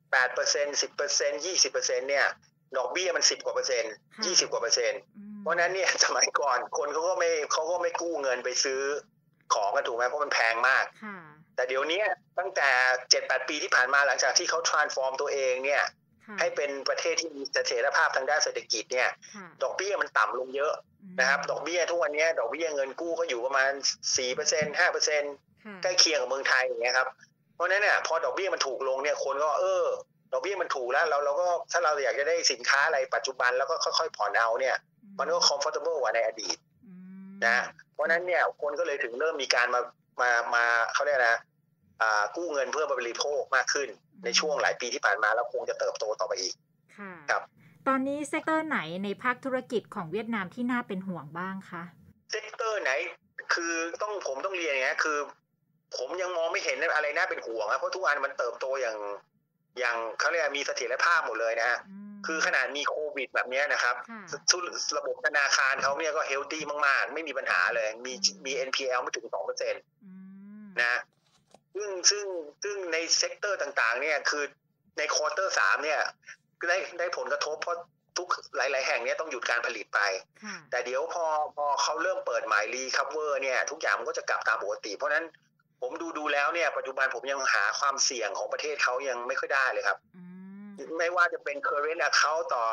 8% 10% 20% เนี่ยดอกเบี้ยมัน10 กว่าเปอร์เซ็นต์20 กว่าเปอร์เซ็นต์เพราะนั้นเนี่ยสมัยก่อนคนเขาก็ไม่กู้เงินไปซื้อของกันถูกไหมเพราะมันแพงมากแต่เดี๋ยวนี้ตั้งแต่ 7-8 ปีที่ผ่านมาหลังจากที่เขา transform ตัวเองเนี่ยให้เป็นประเทศที่มีเสถียรภาพทางด้านเศรษฐกิจเนี่ยดอกเบี้ยมันต่ำลงเยอะนะครับดอกเบี้ยทุกวันนี้ดอกเบี้ยเงินกู้ก็อยู่ประมาณ 4% 5% ใกล้เคียงกับเมืองไทยอย่างเงี้ยครับเพราะนั้นเนี่ยพอดอกเบี้ยมันถูกลงเนี่ยคนก็ดอกเบี้ยมันถูกแล้วเราก็ถ้าเราอยากจะได้สินค้าอะไรปัจจุบันแล้วก็ค่อยๆผ่อนเอาเนี่ยมันก็ comfortable กว่าในอดีตนะเพราะนั้นเนี่ยคนก็เลยถึงเริ่มมีการมาเขาเรียกนะกู้เงินเพื่อบริโภคมากขึ้นในช่วงหลายปีที่ผ่านมาแล้วคงจะเติบโตต่อไปอีกครับตอนนี้เซกเตอร์ไหนในภาคธุรกิจของเวียดนามที่น่าเป็นห่วงบ้างคะเซกเตอร์ไหนคือผมต้องเรียนอย่างนี้คือผมยังมองไม่เห็นอะไรน่าเป็นห่วงนะเพราะทุกอันมันเติบโตอย่างเขาเรียกมีเสถียรภาพหมดเลยนะฮะคือขนาดมีโควิดแบบนี้นะครับระบบธนาคารเขาเนี่ยก็เฮลตี้มากๆไม่มีปัญหาเลยมี NPL ไม่ถึง 2% นะซึ่งในเซกเตอร์ต่างๆเนี่ยคือในควอเตอร์3เนี่ยได้ผลกระทบเพราะทุกหลายๆแห่งเนี่ยต้องหยุดการผลิตไปแต่เดี๋ยวพอเขาเริ่มเปิดใหม่รีคัฟเวอร์เนี่ยทุกอย่างมันก็จะกลับตามปกติเพราะนั้นผมดูแล้วเนี่ยปัจจุบันผมยังหาความเสี่ยงของประเทศเขายังไม่ค่อยได้เลยครับไม่ว่าจะเป็น current account ต่อ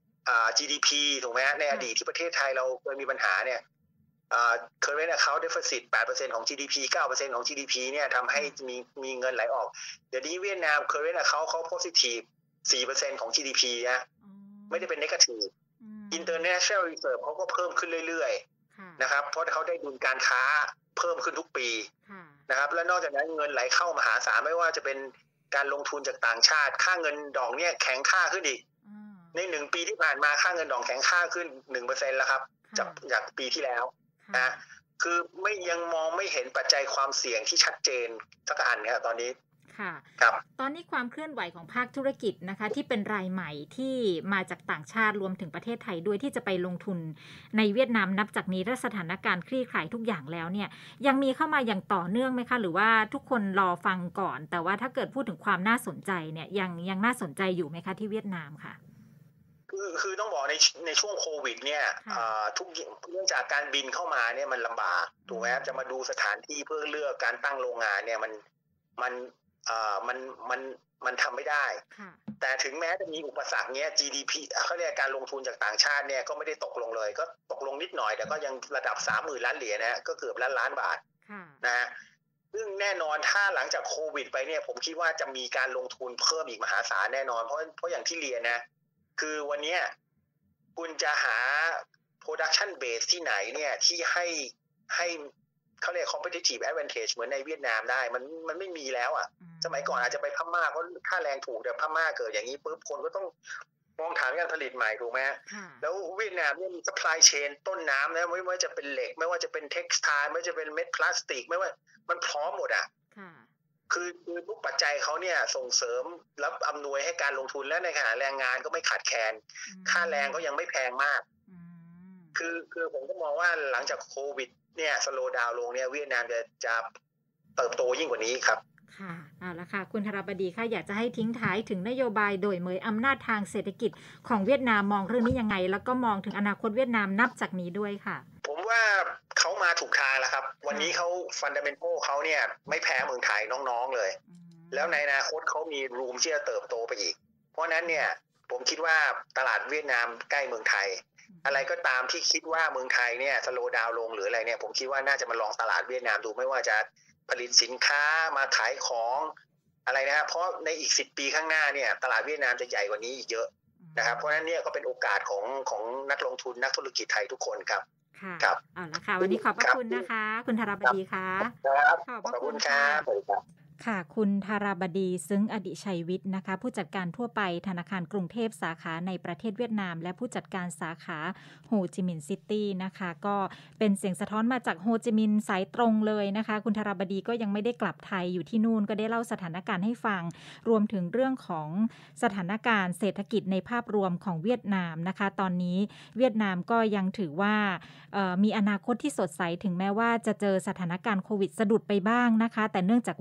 GDP ถูกไหมในอดีตที่ประเทศไทยเราเคยมีปัญหาเนี่ยcurrent account deficit 8% ของ GDP 9% ของ GDP เนี่ยทำให้มีเงินไหลออกเดี๋ยวนี้เวียดนาม current account เขา positive 4% ของ GDP นะไม่ได้เป็น negative international reserve เขาก็เพิ่มขึ้นเรื่อยๆนะครับเพราะเขาได้ดุลการค้าเพิ่มขึ้นทุกปีนะครับและนอกจากนั้นเงินไหลเข้ามหาศาลไม่ว่าจะเป็นการลงทุนจากต่างชาติค่าเงินดองเนี่ยแข็งค่าขึ้นอีกใน1ปีที่ผ่านมาค่าเงินดองแข็งค่าขึ้น 1% แล้วครับจากปีที่แล้วนะคือยังมองไม่เห็นปัจจัยความเสี่ยงที่ชัดเจนสักอันเนี่ยตอนนี้ค่ะตอนนี้ความเคลื่อนไหวของภาคธุรกิจนะคะที่เป็นรายใหม่ที่มาจากต่างชาติรวมถึงประเทศไทยด้วยที่จะไปลงทุนในเวียดนามนับจากนี้ถ้าสถานการณ์คลี่คลายทุกอย่างแล้วเนี่ยยังมีเข้ามาอย่างต่อเนื่องไหมคะหรือว่าทุกคนรอฟังก่อนแต่ว่าถ้าเกิดพูดถึงความน่าสนใจเนี่ยยังน่าสนใจอยู่ไหมคะที่เวียดนามค่ะคือต้องบอกในช่วงโควิดเนี่ยทุกเรื่องจากการบินเข้ามาเนี่ยมันลำบากถูกไหมครับจะมาดูสถานที่เพื่อเลือกการตั้งโรงงานเนี่ยมันทำไม่ได้แต่ถึงแม้จะมีอุปสรรคเนี้ย GDP เขาเรียกการลงทุนจากต่างชาติเนี่ยก็ไม่ได้ตกลงเลยก็ตกลงนิดหน่อยแต่ก็ยังระดับ 30,000 ล้านเหรียญนะก็เกือบล้านบาทนะฮะซึ่งแน่นอนถ้าหลังจากโควิดไปเนี่ยผมคิดว่าจะมีการลงทุนเพิ่มอีกมหาศาลแน่นอนเพราะอย่างที่เรียนนะคือวันนี้คุณจะหา production base ที่ไหนเนี่ยที่ให้เขาเรียก competitive advantage เหมือนในเวียดนามได้มันไม่มีแล้วอ่ะสมัยก่อนอาจจะไปพม่าเพราะค่าแรงถูกแต่พม่าเกิดอย่างนี้ปุ๊บคนก็ต้องมองฐานการผลิตใหม่ถูกไหมแล้วเวียดนามเนี่ยมี supply chain ต้นน้ำนะไม่ว่าจะเป็นเหล็กไม่ว่าจะเป็น textile ไม่ว่าจะเป็นเม็ดพลาสติกไม่ว่ามันพร้อมหมดอ่ะคือทุกปัจจัยเขาเนี่ยส่งเสริมและอำนวยให้การลงทุนและในขณะแรงงานก็ไม่ขาดแคลนค่าแรงก็ยังไม่แพงมากคือผมก็มองว่าหลังจากโควิดเนี่ยสโลว์ดาวน์ลงเนี่ยเวียดนามจะเติบโตยิ่งกว่านี้ครับค่ะเอาละค่ะคุณธารบดีค่ะอยากจะให้ทิ้งท้ายถึงนโยบายโดยเมยอำนาจทางเศรษฐกิจของเวียดนามมองเรื่องนี้ยังไงแล้วก็มองถึงอนาคตเวียดนามนับจากนี้ด้วยค่ะผมว่าเขามาถูกทางแล้วครับวันนี้เขาฟันดัมเมนทัลเขาเนี่ยไม่แพ้เมืองไทยน้องๆเลยแล้วในอนาคตเขามีรูมที่จะเติบโตไปอีกเพราะนั้นเนี่ยผมคิดว่าตลาดเวียดนามใกล้เมืองไทยอะไรก็ตามที่คิดว่าเมืองไทยเนี่ยสโลว์ดาวน์ลงหรืออะไรเนี่ยผมคิดว่าน่าจะมาลองตลาดเวียดนามดูไม่ว่าจะผลิตสินค้ามาขายของอะไรนะเพราะในอีก10 ปีข้างหน้าเนี่ยตลาดเวียดนามจะใหญ่กว่านี้อีกเยอะนะครับเพราะฉะนั้นเนี่ยก็เป็นโอกาสของนักลงทุนนักธุรกิจไทยทุกคนครับค่ะเอาละค่ะวันนี้ขอบพระคุณนะคะคุณธารบดีค่ะขอบพระคุณครับค่ะคุณธารบดีซึ้งอดิชัยวิทย์นะคะผู้จัดการทั่วไปธนาคารกรุงเทพสาขาในประเทศเวียดนามและผู้จัดการสาขาโฮจิมินห์ซิตี้นะคะก็เป็นเสียงสะท้อนมาจากโฮจิมินห์สายตรงเลยนะคะคุณธารบดีก็ยังไม่ได้กลับไทยอยู่ที่นู่นก็ได้เล่าสถานการณ์ให้ฟังรวมถึงเรื่องของสถานการณ์เศรษฐกิจในภาพรวมของเวียดนามนะคะตอนนี้เวียดนามก็ยังถือว่ามีอนาคตที่สดใสถึงแม้ว่าจะเจอสถานการณ์โควิดสะดุดไปบ้างนะคะแต่เนื่องจากว่าเขาได้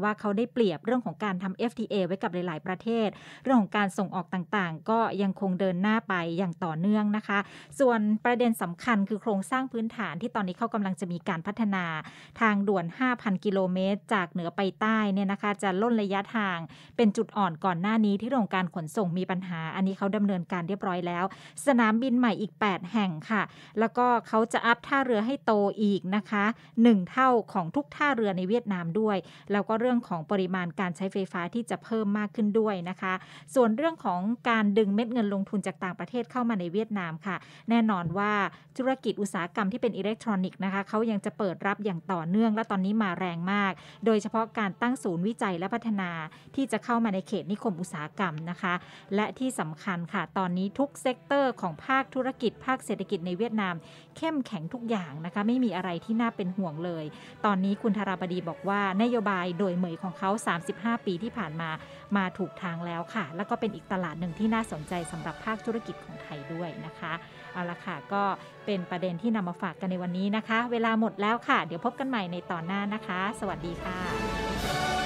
เปรียบเรื่องของการทำ FTA ไว้กับหลายๆประเทศเรื่องของการส่งออกต่างๆก็ยังคงเดินหน้าไปอย่างต่อเนื่องนะคะส่วนประเด็นสำคัญคือโครงสร้างพื้นฐานที่ตอนนี้เขากำลังจะมีการพัฒนาทางด่วน 5,000 กิโลเมตรจากเหนือไปใต้เนี่ยนะคะจะล่นระยะทางเป็นจุดอ่อนก่อนหน้านี้ที่โรงการขนส่งมีปัญหาอันนี้เขาดำเนินการเรียบร้อยแล้วสนามบินใหม่อีก8แห่งค่ะแล้วก็เขาจะอัพท่าเรือให้โตอีกนะคะ1เท่าของทุกท่าเรือในเวียดนามด้วยแล้วก็เรื่องของปริมาณการใช้ไฟฟ้าที่จะเพิ่มมากขึ้นด้วยนะคะส่วนเรื่องของการดึงเม็ดเงินลงทุนจากต่างประเทศเข้ามาในเวียดนามค่ะแน่นอนว่าธุรกิจอุตสาหกรรมที่เป็นอิเล็กทรอนิกส์นะคะเขายังจะเปิดรับอย่างต่อเนื่องและตอนนี้มาแรงมากโดยเฉพาะการตั้งศูนย์วิจัยและพัฒนาที่จะเข้ามาในเขตนิคมอุตสาหกรรมนะคะและที่สำคัญค่ะตอนนี้ทุกเซกเตอร์ของภาคธุรกิจภาคเศรษฐกิจในเวียดนามเข้มแข็งทุกอย่างนะคะไม่มีอะไรที่น่าเป็นห่วงเลยตอนนี้คุณธาราบดีบอกว่านโยบายโดยเหมยของเขา35ปีที่ผ่านมาถูกทางแล้วค่ะแล้วก็เป็นอีกตลาดหนึ่งที่น่าสนใจสำหรับภาคธุรกิจของไทยด้วยนะคะเอาละค่ะก็เป็นประเด็นที่นำมาฝากกันในวันนี้นะคะเวลาหมดแล้วค่ะเดี๋ยวพบกันใหม่ในตอนหน้านะคะสวัสดีค่ะ